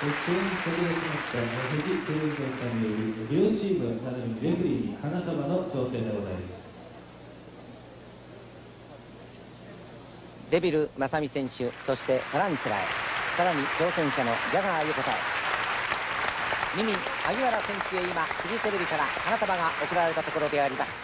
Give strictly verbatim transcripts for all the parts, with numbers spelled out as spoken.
先に先ほど来ました富士テレビジョンさんによる両チームなどにレフェリーに花束の調整でございます。 デビル正美選手、そしてタランチュラへ、さらに挑戦者のジャガー横田へ、ミミ萩原選手へ今フジテレビから花束が贈られたところであります。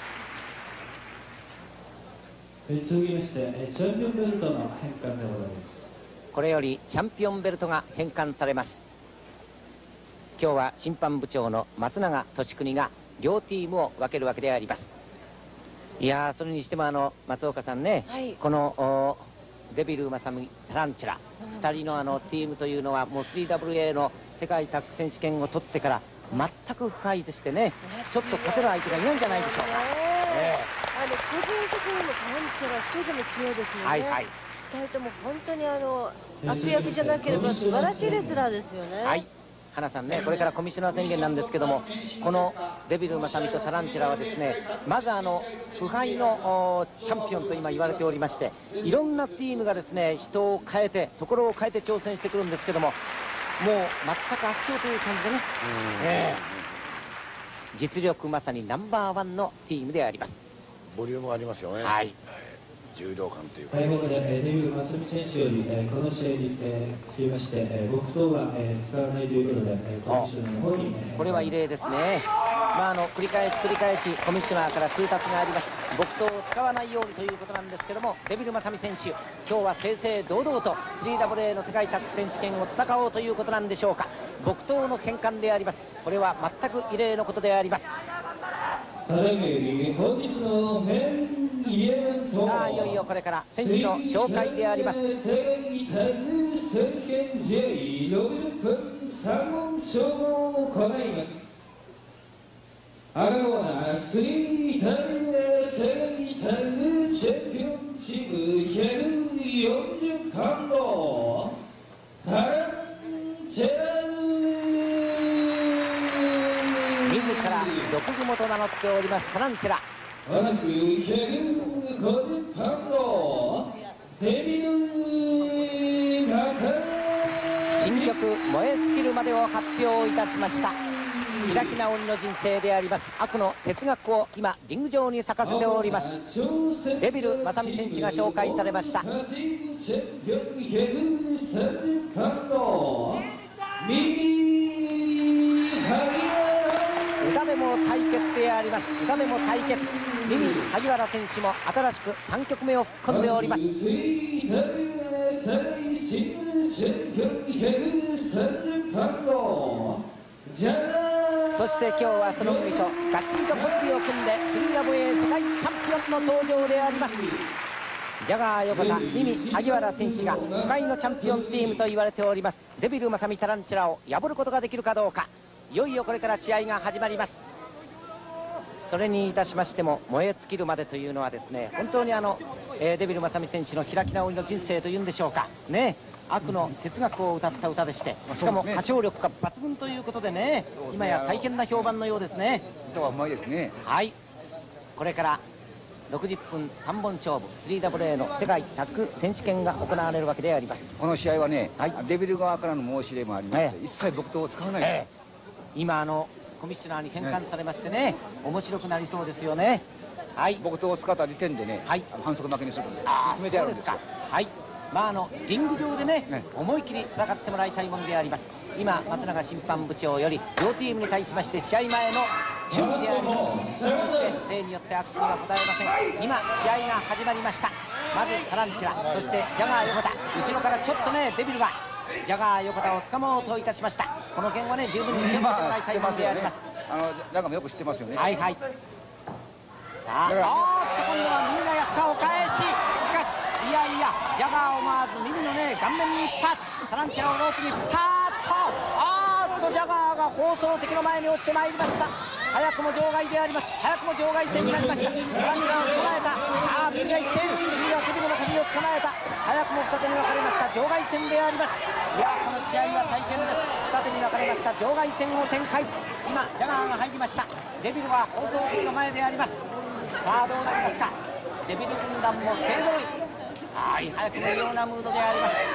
続きましてチャンピオンベルトの返還でございます。 これよりチャンピオンベルトが返還されます。今日は審判部長の松永俊邦が両チームを分けるわけであります。いやー、それにしてもあの松岡さんね、はい、このデビル正美タランチュラ、うん、ふたりのあのチームというのはもう スリーダブルエー の世界タッグ選手権を取ってから全く不敗でしてね、ちょっと勝てる相手がいないんじゃないでしょうか。えー、あの個人的にもタランチュラ一人でも強いですもんね。はいはい、ふたりとも本当にあの悪役じゃなければ素晴らしいレスラーですよね。はい、花さんね、これからコミッショナー宣言なんですけども、このデビル正美とタランチュラはですね、まずあの腐敗のチャンピオンと今言われておりまして、いろんなチームがですね人を変えて、ところを変えて挑戦してくるんですけども、もう全く圧勝という感じでね、えー、実力まさにナンバーワンのチームであります。 ボリュームがありますよね。はい、柔道感というか。 はい、ここでデビル正美選手よりこの試合につきまして木刀は使わないということでコミッショナーの方に、 これは異例ですね。まああの繰り返し繰り返しコミッショナーから通達がありまして、木刀を使わないようにということなんですけども、デビル正美選手、今日は正々堂々と スリーダブルエー の世界タッグ選手権を戦おうということなんでしょうか。木刀の返還であります。これは全く異例のことであります。 本日のメインイベント、 さあいよいよこれから選手の紹介であります。 世界タッグ選手権 ジェイろくじゅっぷんさん問勝負を行います。赤コーナースリータイム世界タッグチャンピオンチームひゃくよんじゅうパウンドタランチュラ、 自ら毒蜘蛛と名乗っておりますタランチュラ。 同じくひゃくごじゅうパウンドデビル正美、 新曲「燃え尽きるまで」を発表いたしました。開き直りの人生であります悪の哲学を今リング上に咲かせておりますデビル正美選手が紹介されました。歌でも対決であります。歌でも対決、ミミ萩原選手も新しくさんきょくめを吹っ込んでおります。そして今日はその組とがっちりとコンビを組んで スリーダブルエー 世界チャンピオンの登場であります。ジャガー横田、ミミ萩原選手が不敗のチャンピオンチームと言われておりますデビル正美タランチュラを破ることができるかどうか、いよいよこれから試合が始まります。それにいたしましても燃え尽きるまでというのはですね、本当にあの、えー、デビル正美選手の開き直りの人生というんでしょうかね、悪の哲学を歌った歌でして、しかも歌唱力が抜群ということでね、今や大変な評判のようですね。 歌はうまいですね。 はい、これからろくじゅっぷんさんぼん勝負 スリーダブルエー の世界タッグ選手権が行われるわけであります。 この試合はね、はい、デビル側からの申し入れもありまして、ええ、一切木刀を使わない、ええ、 今あのコミッショナーに返還されましてね、面白くなりそうですよね。はい、 木刀を使った時点でね、はい、反則負けにするんですよ。決めてあるんですよ。 はい、まああのリング上でね、ね思い切り戦ってもらいたいものであります。今松永審判部長より両チームに対しまして試合前の準備であります。そして例によって握手には答えません。今試合が始まりました。まずタランチュラ、そしてジャガー横田、後ろからちょっとねデビルがジャガー横田を掴もうといたしました。この件はね十分に気をつけてもらいたいものであります。 あのジャガーもよく知ってますよね。 はいはい。さあ、あーっと今度はみんなやったお返し。しかしいやいや、ジャガーを思わず耳のね顔面に一発、タランチュラをロープに振ったーっと、あーっとジャガーが放送席の前に落ちてまいりました。早くも場外であります。早くも場外戦になりました。タランチュラを捕まえた。ああ右がいっている。右が首の先を捕まえた。早くも二手に分かれました場外戦であります。いやこの試合は大変です。二手に分かれました場外戦を展開。今ジャガーが入りました。デビルは放送席の前であります。さあどうなりますか。デビル軍団も勢ぞろい。はい、早くも異様なムードであります。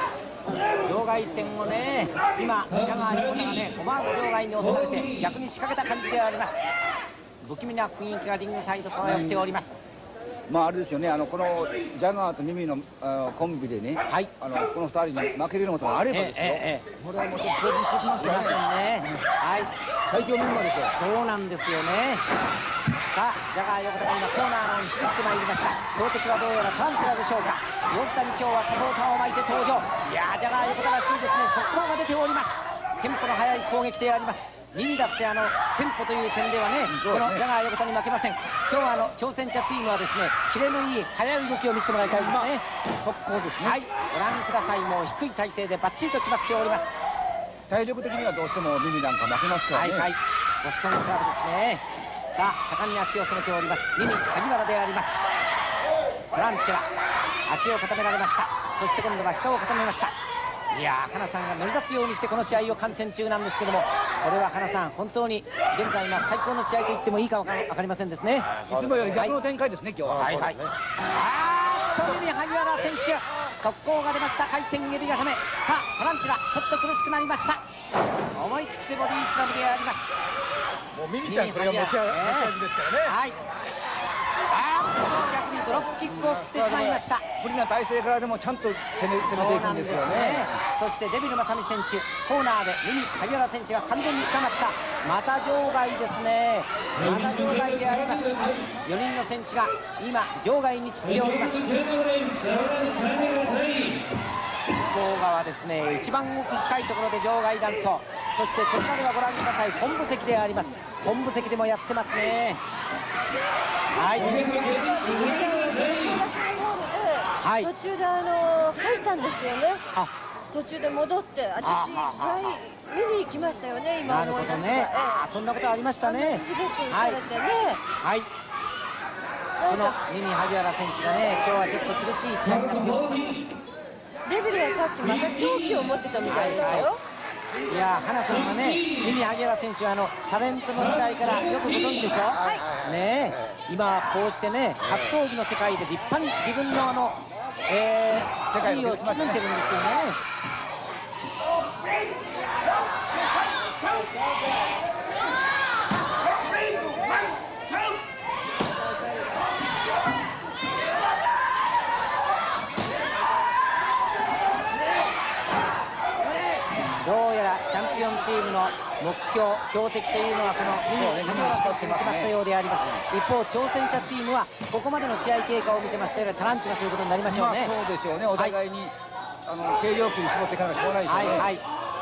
場外戦をね、今ジャガー横田がね思わず場外に押されて逆に仕掛けた感じではあります。不気味な雰囲気がリングサイド漂っております。 まああれですよね、あのこのジャガーとミミのあコンビでね、 はい、 あのこのふたりに負けるようなことがあればですよ、 ええええ、 これはもうちょっと当日きますからね、 ね、はい、 最強メンバーですよ。 そうなんですよね。さあジャガー横田が今コーナーの方に引きずってまいりました。強敵はどうやらタランチュラでしょうか。陽気さんに今日はサポーターを巻いて登場。いやージャガー横田らしいですね。速攻が出ております。テンポの速い攻撃であります。ミミだってあのテンポという点ではね、このジャガー横田に負けません。今日はあの挑戦者チームはですね、キレのいい速い動きを見せてもらいたいですね。 速攻ですね。 はい、ご覧ください。もう低い体勢でバッチリと決まっております。 体力的にはどうしてもミミなんか負けますからね。 はいはい、ボストンクラブですね。さあ盛んに足を染めておりますミミ萩原であります。トランチュラ足を固められました。そして今度は膝を固めました。いやー花さんが乗り出すようにしてこの試合を観戦中なんですけども、これは花さん本当に現在今最高の試合と言ってもいいか分かりませんですね。 いつもより逆の展開ですね、今日は。 はいはい、あーっとミミ萩原選手速攻が出ました。回転エビ固め。さあトランチュラちょっと苦しくなりました。思い切ってボディースラムであります。 もうミミちゃんこれが持ち味ですからね。 はい、あーっと逆にドロップキックを振ってしまいました。 不利な体勢からでもちゃんと攻め攻めていくんですよね。 そしてデビル正美選手コーナーでミミ萩原選手が完全に捕まった。また場外ですね。また場外であります。よにんの選手が今場外に散っております。向こう側ですね、一番奥深いところで場外弾と、そしてこちらではご覧ください、本部席であります。本部席でもやってますね。はい、はい、 途中であの入ったんですよね。 あ、 途中で戻って私見に行きましたよね。今なるほどね。あ、そんなことありましたね。 ひどく打たれてね。 はい、このミミ萩原選手がね今日はちょっと苦しい試合になっております。 デビルはさっきまた狂気を持ってたみたいでしたよ。 いやー花さんはねミミ萩原選手はあのタレントの時代からよくご存知でしょ。はい、ねえ今こうしてね格闘技の世界で立派に自分のあの、えー、地位を築いてるんですよね。どうやらチャンピオンチームの目標、標的というのはこのミミ萩原選手に決まったようであります。一方挑戦者チームはここまでの試合経過を見てますとタランチュラということになりましょうね。 まあそうですよね、お互いに、はい、あの軽量級に絞っていかなきゃしょうがないですよね。はいはい、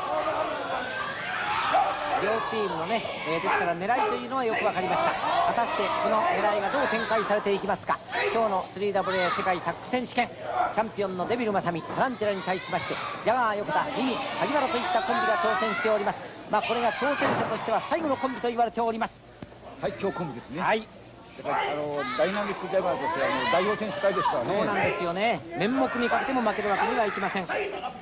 両チームのね、えー、ですから狙いというのはよく分かりました。果たしてこの狙いがどう展開されていきますか。今日の スリーダブリューエー 世界タッグ選手権チャンピオンのデビル正美、タランチュラに対しましてジャガー横田、ミミ萩原といったコンビが挑戦しております。まあこれが挑戦者としては最後のコンビと言われております。最強コンビですね。はい、だからあのダイナミックジャガーとしてはあの代表選手会ですからね。そうなんですよね。面目にかけても負けるわけにはいきません。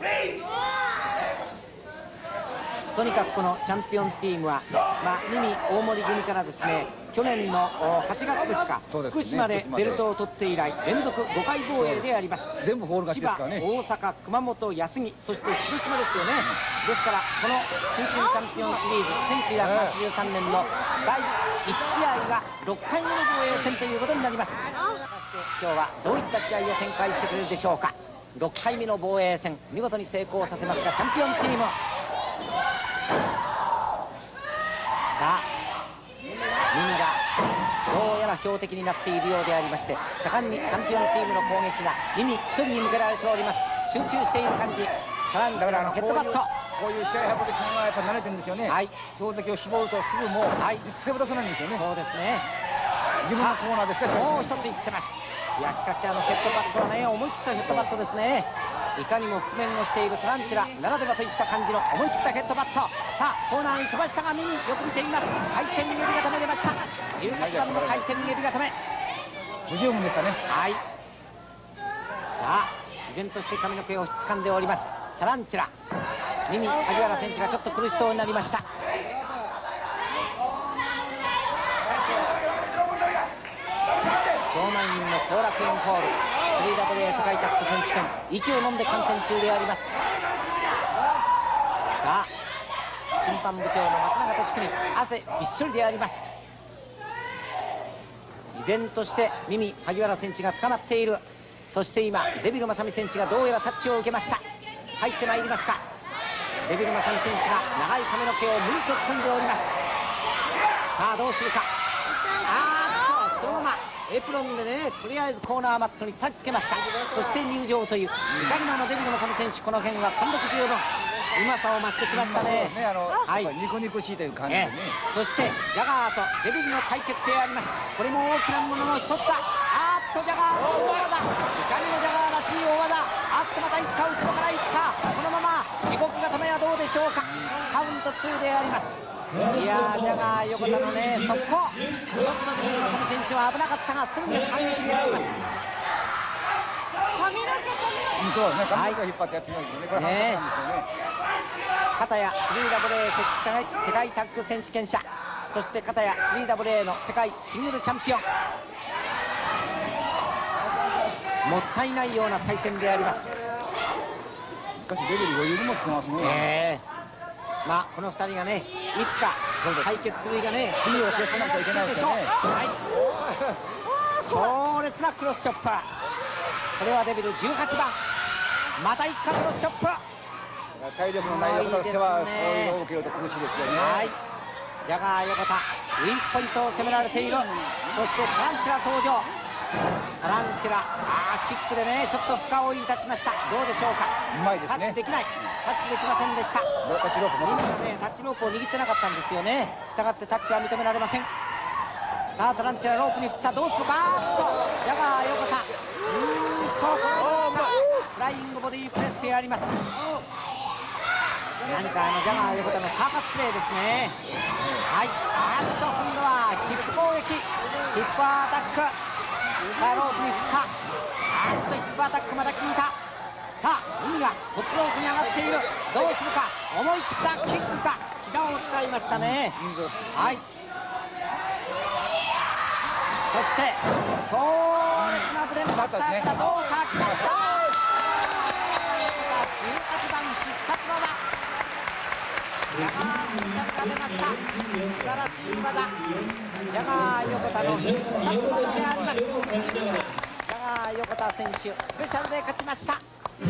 とにかくこのチャンピオンチームは、まあ、ミミ大森組からですね去年のはちがつですか、す、ね、福島でベルトを取って以来連続ごかい防衛であります。全部ホール勝ちですからね。千葉、大阪、熊本、安来、そして広島ですよね。うん、ですからこの新春チャンピオンシリーズせんきゅうひゃくはちじゅうさんねんのだいいち試合がろっかいめの防衛戦ということになります。今日はどういった試合を展開してくれるでしょうか。ろっかいめの防衛戦見事に成功させますがチャンピオンチームさあミミがどうやら標的になっているようでありまして盛んにチャンピオンチームの攻撃がミミひとりに向けられております。集中している感じ。タランチュラのヘッドバット、こういう試合運びちゃんはやっぱ慣れてるんですよね。はい、強敵を絞るとすぐもう、はい、一切渡さないんですよね。そうですね。自分のコーナーでしかしもう一ついってます。いやしかしあのヘッドバットはね思い切ったヘッドバットですね。いかにも覆面をしているタランチュラならではといった感じの思い切ったヘッドバット。さあコーナーに飛ばしたがミミよく見ています。回転エビ固め出ました。じゅうはちばんの回転エビ固め不十分でしたね。はい、さあ依然として髪の毛を掴んでおりますタランチュラ。ミミ萩原選手がちょっと苦しそうになりました。超満員の後楽園ホール スリーダブリューエー 世界タッグ選手権息を飲んで観戦中であります。 判部長の松永俊樹に汗びっしょりであります。依然としてミミ萩原選手が捕まっている。そして今デビル正美選手がどうやらタッチを受けました。入ってまいりますか。デビル正美選手が長い髪の毛をむんと掴んでおります。さあどうするか。あーっとそのままエプロンでね、とりあえずコーナーマットにタッチつけました。そして入場というイタリアのデビル正美選手、この辺は貫禄十分、うまさを増してきましたね。 ね、あの、 はい、 ニコニコしいという感じでね。 そしてジャガーとデビルの対決であります。これも大きなものの一つだ。あーっとジャガーの大技、いかにもジャガーらしい大技。あっとまたいった後ろからいった。このまま地獄固めはどうでしょうか。カウントツーであります。いやージャガー横田のね速攻、ちょっとデビル正美選手は危なかったがすぐに反撃であります。 髪の毛髪の毛、 そうですね、髪の毛を引っ張ってやってみるんですよね。これ反則なんですよね。 片や スリーダブリューエー 世界世界タッグ選手権者、そして片や スリーダブリューエー の世界シングルチャンピオン。もったいないような対戦であります。 しかしデビル余裕に持ってますね。 えーまあこのふたりがねいつか対決する日がねシーを消さなきゃいけないですよね。 はい、強烈なクロスチョップ。これはデビルじゅうはちばん、また一回クロスチョップ。 体力のない横田としてはこういうのを受けると苦しいですよね。 はい、ジャガー横田ウィークポイントを攻められている。そしてタランチュラ登場。タランチュラ、あーキックでねちょっと深追いいたしました。どうでしょうか。 うまいですね。 タッチできない、タッチできませんでした。 タッチロープ今ねタッチロープを握ってなかったんですよね。したがってタッチは認められません。さあタランチュラロープに振った。どうするか。ジャガー横田、うーんとこのフライングボディープレスであります。何かあのジャガー横田のサーカスプレーですね。はい、あっと今度はヒップ攻撃、ヒップアタック。さあロープに振った。あっとヒップアタックまた効いた。さあ海がトップロープに上がっている。どうするか。思い切ったキックか。膝を使いましたね。はい、そして強烈なブレンドスタートがどうか。来ました。じゅうはちばん必殺技。ジャガースペシャルが出ました。素晴らしい技、ジャガー横田の必殺技であります。ジャガー横田選手スペシャルで勝ちました。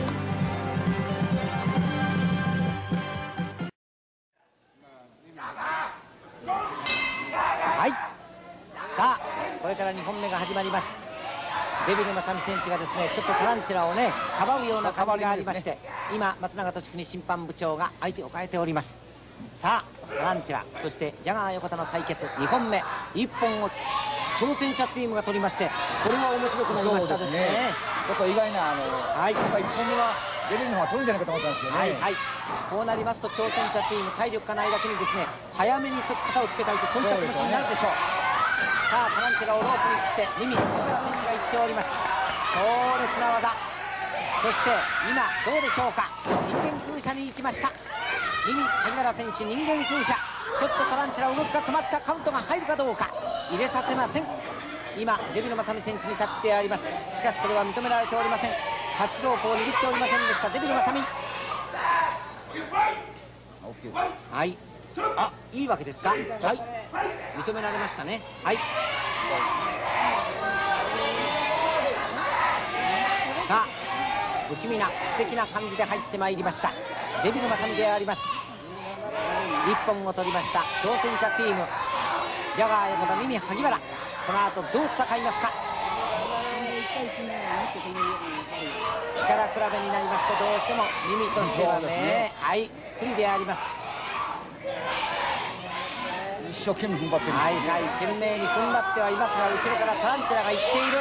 はい、さあこれからにほんめが始まります。デビル正美選手がですねちょっとタランチュラをねかばうような感じがありまして、今松永俊樹審判部長が相手を変えております。さあタランチュラそしてジャガー横田の対決にほんめ、いっぽんを挑戦者チームが取りまして、これは面白くなりましたですね。 ちょっと意外なあの、 はい、 今回いっぽんめはデビルの方が取るんじゃないかと思ったんですよね。 はい、はい、こうなりますと挑戦者チーム体力がないだけにですね早めに一つ肩をつけたいとそういった気持ちになるでしょう。さあタランチュラをロープに振ってミミ小倉選手が言っております。強烈な技。そして今どうでしょうか。人間空射に行きました。ミミ萩原選手人間空射。ちょっとタランチュラ動きが止まった。カウントが入るかどうか。入れさせません。今デビル正美選手にタッチであります。しかしこれは認められておりません。タッチロープを握っておりませんでしたデビル正美。はい、あ、いいわけですか。はい、認められましたね。はい、さあ不気味な不敵な感じで入ってまいりましたデビル正美であります。いっぽんを取りました挑戦者チームジャガー横田ミミ萩原、この後どう戦いますか。力比べになりますとどうしてもミミとしては ね, ねはい不利であります。 一生懸命踏ん張ってるんですよね。 はいはい、懸命に踏ん張ってはいますが後ろからタランチュラが行っている。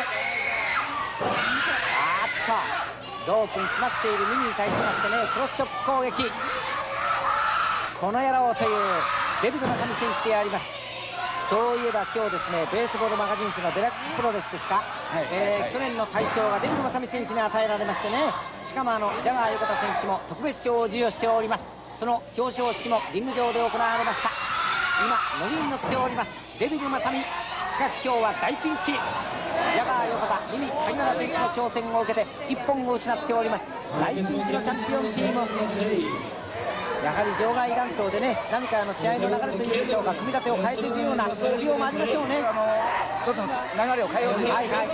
あっとロープに詰まっているミミに対しましてねクロスチョップ攻撃。この野郎というデビル正美選手であります。そういえば今日ですねベースボールマガジン誌のデラックスプロレスですか、はいえーはい、去年の大賞がデビル正美選手に与えられましてね、しかもあのジャガー横田選手も特別賞を授与しております。その表彰式もリング上で行われました。今乗りに乗っておりますデビル正美。しかし今日は大ピンチ。ジャガー横田ミミ萩原選手の挑戦を受けていっぽんを失っております。大ピンチのチャンピオンチーム。 やはり場外乱闘でね、何かあの試合の流れというんでしょうか、組み立てを変えていくような必要もありましょうね。 あの一つの流れを変えようという、 はいはい、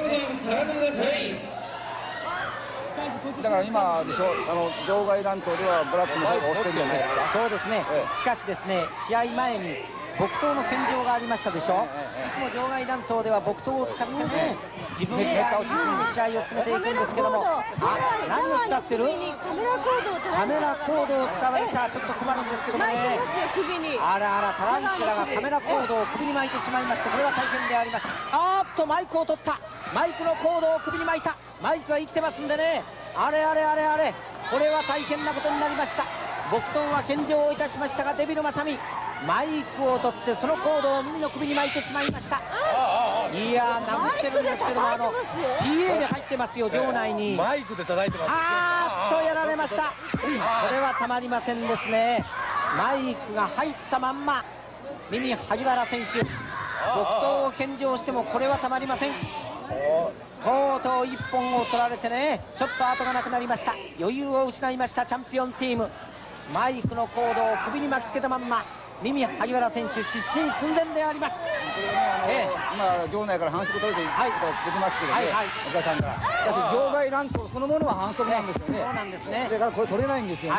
だから今でしょ、あの場外乱闘ではブラックの方が押してるんじゃないですか。 そうですね、 ええ、 しかしですね、試合前に木刀の献上がありましたでしょ、いつも場外乱闘では木刀を使ってね、自分で試合を進めていくんですけども、あ、何を使ってる？ カメラコードをカメラコードを使われちゃちょっと困るんですけどもね。あらあら、タランチュラがカメラコードを首に巻いてしまいまして、これは大変であります。あーっとマイクを取った、マイクのコードを首に巻いた、マイクが生きてますんでね、あれあれあれあれ、これは大変なことになりました。木刀は献上をいたしましたが、デビル・マサミマイクを取ってそのコードを耳の首に巻いてしまいました。いやー、殴ってるんですけども、あの ピーエー で入ってますよ、場内に。 マイクで叩いてます。 あーっとやられました。これはたまりませんですね。マイクが入ったまんま、耳萩原選手、木刀を献上してもこれはたまりません。とうとういっぽんを取られてね、ちょっと後がなくなりました。余裕を失いましたチャンピオンチーム。マイクのコードを首に巻きつけたまんま、耳萩原選手失神寸前であります。 ええ、今場内から反則取れていると出てますけどね、お客さんから。だって場外乱闘そのものは反則なんですよね。 そうなんですね。 だからこれ取れないんですよね。はい、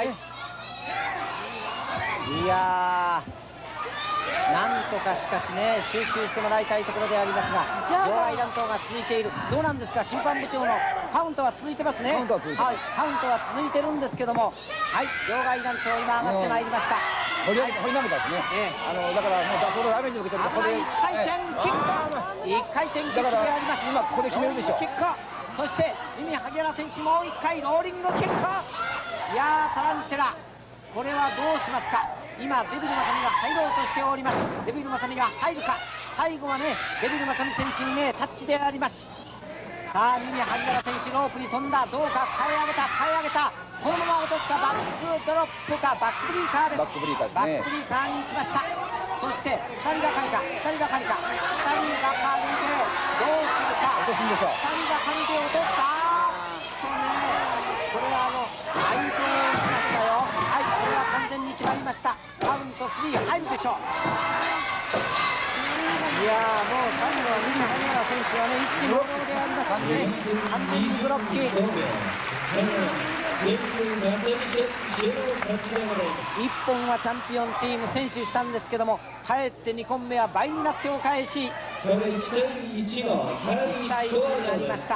いやー、なんとかしかしね、収集してもらいたいところでありますが、場外乱闘が続いている。どうなんですか、審判部長のカウントは続いてますね。 カウントは続いてます。 はい、カウントは続いてるんですけども、はい、場外乱闘今上がってまいりました。 掘り投げたですね。 ええ、 あのだからもうそのダメージを受けてるとここでいっかい転キック、いっかい転キックであります。 今ここで決めるでしょ。 キック、そして耳萩原選手もういっかいローリングキック。いやー、タランチェラ、これはどうしますか。今デビル・マサミが入ろうとしております。デビル・マサミが入るか。最後はね、デビル・マサミ選手にねタッチであります。さあ、耳萩原選手ロープに飛んだ、どうか、耐え上げた耐え上げた、このまま落とすか、バックドロップか、バックブリーカーです。 バックブリーカーですね。 バックブリーカーに行きました。そしてふたりがかりか、ふたりがかりか、ふたりがかりでどうするか。 落とすんでしょう。 ふたりがかりで落とすか。とね、これはあのアウトを打ちましたよ。はい、これは完全に決まりました。カウントスリー入るでしょう。いやー、もう最後は右萩原選手はね、意識朦朧でありますね。完全にブロッキー。いっぽんはチャンピオンチーム先取したんですけども、かえってにこんめは倍になってお返し。いちたいいちになりました。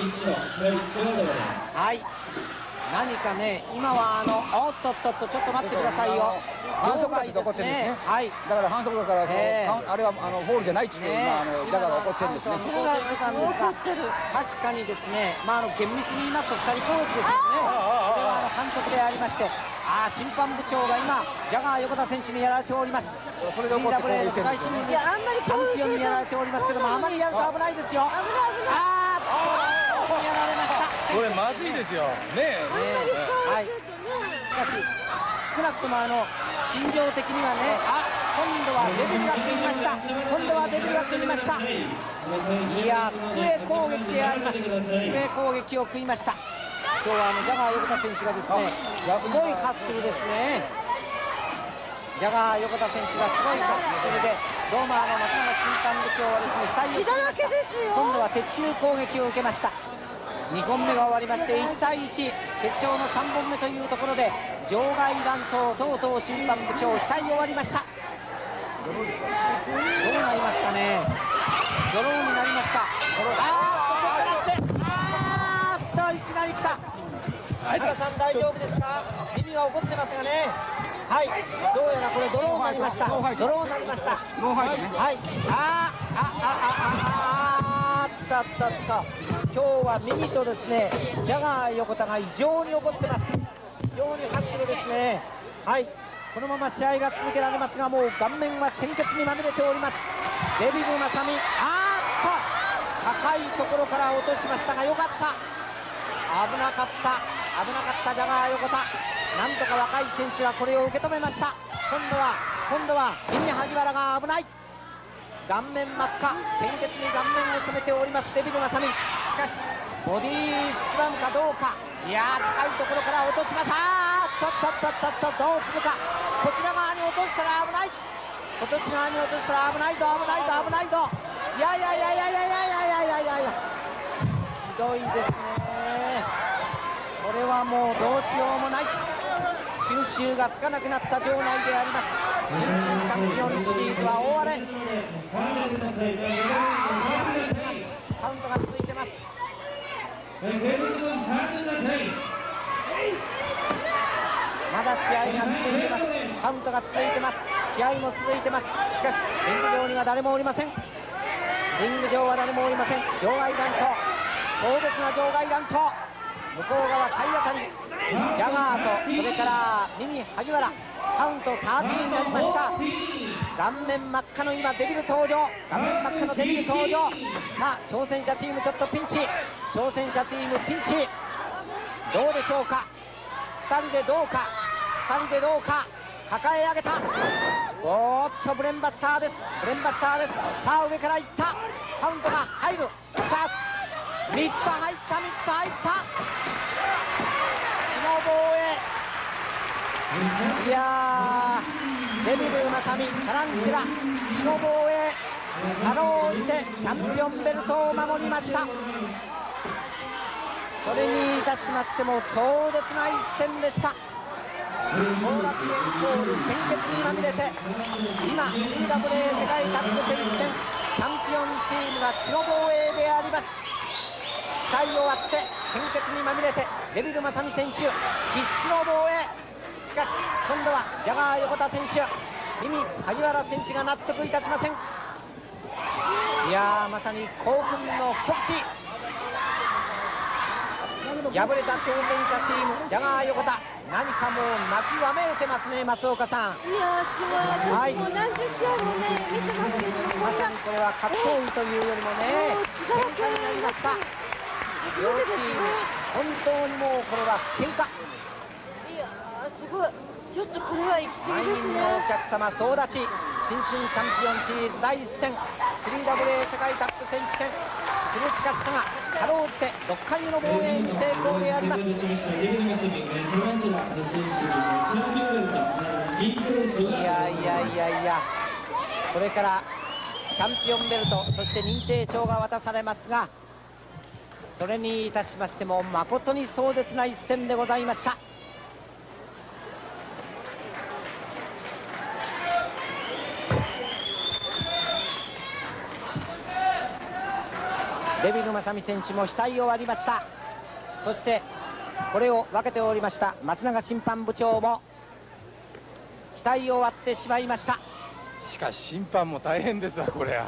はい、何かね、今はあのおっとっとっと、ちょっと待ってくださいよ。 反則だって怒ってるんですね。はい。だから反則だからその、えー、あれはあのフォールじゃないっつって、ね、今あのジャガーが怒ってるんですね。確かにですね、まああの厳密に言いますとふたり攻撃ですよね。これはあの反則でありまして、ああ審判部長が今ジャガー横田選手にやられております。それで怒って攻撃してるんですよ。チャンピオンにやられておりますけども、あまりやると危ないですよ。危ない危ない。ああ、やられました。 これまずいですよ。ねえ。 はい。しかし少なくともあの心情的にはね、あ、今度はデビルが組みました。今度はデビルが組みました。いや、机攻撃であります。机攻撃を食いました。今日はあのジャガー横田選手がですね、すごいハッスルですね。ジャガー横田選手がすごいハッスルで、どうもあの松永審判部長はですね、額を切りました。今度は鉄柱攻撃を受けました。にこんめが終わりましていちたいいち、決勝のさんぼんめというところで場外乱闘、とうとう審判部長額終わりました。どうなりますかね。ドローになりますか。あーっとちょっと待って、あーっといきなり来た。皆さん大丈夫ですか。耳が怒ってますがね。はい、どうやらこれドローになりました。ドローになりました。ノーファイトね。はい、あーあああああったあったあった。今日は右とですね、ジャガー横田が異常に怒ってます。非常にハッスルですね。はい、このまま試合が続けられますが、もう顔面は鮮血にまみれております。デビル・マサミ、あーっと高いところから落としましたが、よかった。危なかった危なかったジャガー横田。なんとか若い選手はこれを受け止めました。今度は今度は右萩原が危ない。顔面真っ赤、鮮血に顔面を染めておりますデビル・マサミ。しかしボディースラムかどうか。いやー、高いところから落としました。あーっとっとっとっとっとどうするか。こちら側に落としたら危ない。今年側に落としたら危ないぞ危ないぞ危ないぞ。いやいやいやいやいやいやいやいやいやいやひどいですね。これはもうどうしようもない。収拾がつかなくなった場内であります。新春チャンピオンシリーズは大荒れ。カウントが続いてます。まだ試合が続いてます。カウントが続いてます。試合も続いてます。しかしリング上には誰もおりません。リング上は誰もおりません。場外乱闘、壮絶な場外乱闘。向こう側体当たり、ジャガーとそれからミニ萩原、カウントサーティーになりました。顔面真っ赤の今デビル登場。顔面真っ赤のデビル登場。さあ挑戦者チームちょっとピンチ。挑戦者チームピンチ。どうでしょうか。ふたりでどうか。ふたりでどうか。抱え上げた。おーっとブレンバスターです。ブレンバスターです。さあ上からいった。カウントが入る。ふたつみっつ入った。みっつ入った。血の防衛。いやーデビルマサミタランチュラ血の防衛、かろうじてチャンピオンベルトを守りました。それにいたしましても壮絶な一戦でした。後楽園ホール鮮血にまみれて今 ティーダブリューエー 世界タッグ選手権チャンピオンチームが血の防衛であります。期待を割って鮮血にまみれてデビルマサミ選手必死の防衛。しかし今度はジャガー横田選手、ミミ萩原選手が納得いたしません。いやーまさに興奮の極致。敗れた挑戦者チームジャガー横田、何かもう泣きわめいてますね松岡さん。 いやーすごい。私も何十試合もね見てますけども、 まさにこれは格闘技というよりもね違う喧嘩になりました。 初両めてですチームね。 本当にもうこれは喧嘩。 いやーすごい。ちょっとこれは行き過ぎですね。 満員のお客様総立ち、新春チャンピオンシリーズだいいっ戦 スリーダブリューエー 世界タッグ選手権、苦しかったがかろうじてろっかいめの防衛に成功であります。いやいやいやいや、これからチャンピオンベルトそして認定証が渡されますが、それにいたしましても誠に壮絶な一戦でございました。デビルマサミ選手も額を割りました。そしてこれを分けておりました松永審判部長も額を割ってしまいました。 しかし審判も大変ですわこれは。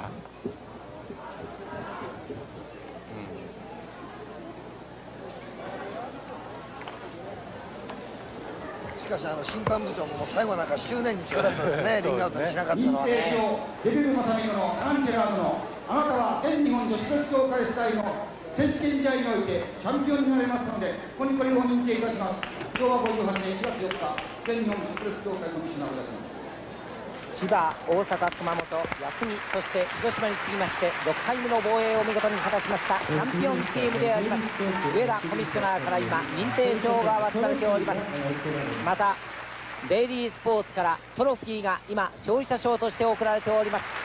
しかしあの審判部長も最後なんか執念に力だったですね。リングアウトにしなかったのはね。 認定証デビルマサミのタランチェラードのあなたは全日本女子プロレス協会主催の選手権試合においてチャンピオンになれますので、ここにこれを認定いたします。昭和ごじゅうはちねんいちがつよっか、全日本女子プロレス協会コミッショナーをいたします。 千葉、大阪、熊本、休み、そして広島に次ぎましてろっかいめの防衛を見事に果たしましたチャンピオンチームであります上田コミッショナーから今認定証が渡されております。またデイリースポーツからトロフィーが今勝利者賞として贈られております。